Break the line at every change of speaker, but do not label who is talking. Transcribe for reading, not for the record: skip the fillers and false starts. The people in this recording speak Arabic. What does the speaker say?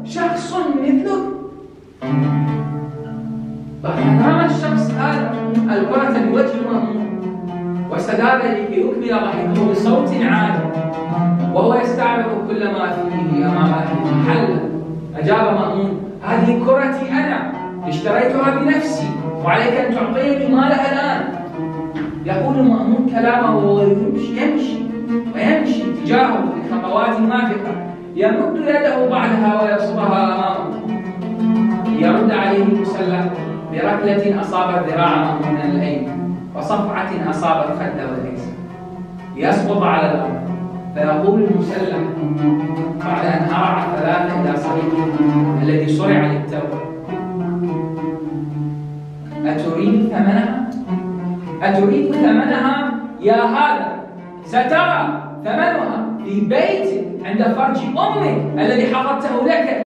شخص مثلك. فنام الشخص هذا الكرة بوجه مأمون واستدار لكي يكمل ضحكه بصوت عالي وهو يستعرض كل ما فيه أمام أهل المحل. أجاب مأمون: هذه كرتي أنا اشتريتها بنفسي وعليك أن تعطيني مالها الآن. يقول مأمون كلامه وهو يمشي ويمشي تجاهه بخطوات مافقة، يمد يده بعدها ويبسطها أمامه. يرد عليه المسلح بركلة أصابت ذراع مأمون الأيمن وصفعة أصابت خده الأيسر ليسقط على الأرض. فيقول المسلح بعد أن هرع ثلاثة إلى صديقه الذي صرع للتو: أتريد ثمنها يا هذا؟ سترى ثمنها في بيت عند فرج أمك الذي حفظته لك